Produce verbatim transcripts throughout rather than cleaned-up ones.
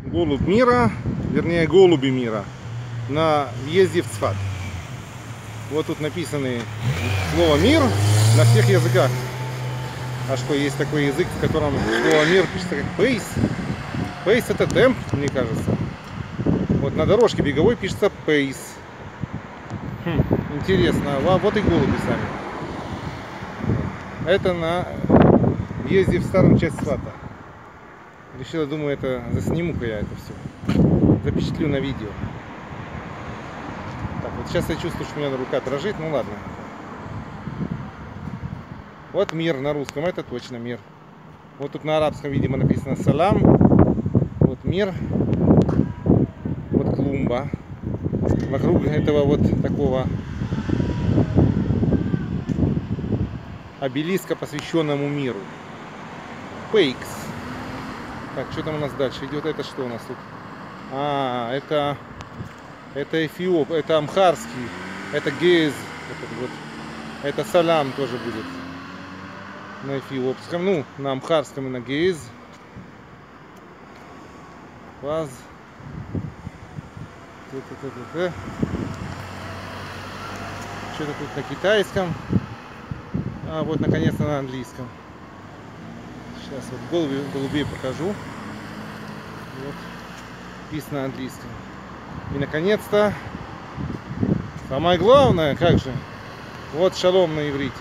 голубь мира, вернее голуби мира, на въезде в Цфат. Вот тут написаны слово мир на всех языках. А что, есть такой язык, в котором слово мир пишется как пейс. Пейс это темп, мне кажется. Вот на дорожке беговой пишется пейс. Хм, интересно, вот и голуби сами. Это на въезде в старую часть Цфата. Решила, думаю, это засниму-ка я это все. Запечатлю на видео. Так, вот сейчас я чувствую, что у меня рука дрожит, ну ладно. Вот мир на русском, это точно мир. Вот тут на арабском, видимо, написано салам. Вот мир. Вот клумба. Вокруг этого вот такого обелиска, посвященному миру. Пейкс. Так, что там у нас дальше идет? Это что у нас тут? А, это это эфиоп, это амхарский, это гейз, это, вот, это салам тоже будет на эфиопском, ну, на амхарском и на гейз. Ваз. Что-то тут на китайском. А вот наконец-то на английском. Сейчас вот голуби, голубей покажу. Вот. Написано на английском. И наконец-то самое главное, как же, вот шалом на иврите.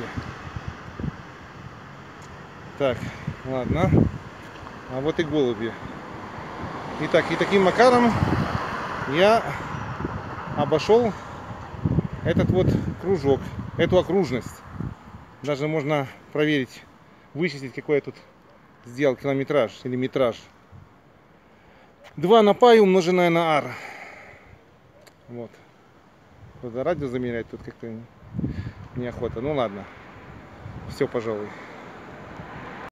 Так, ладно. А вот и голуби. Итак, и таким макаром я обошел этот вот кружок, эту окружность. Даже можно проверить, вычислить, какой я тут сделал километраж или метраж. два на пай умноженное на ар. Вот. Радио замерять тут как-то неохота. Ну ладно. Все, пожалуй.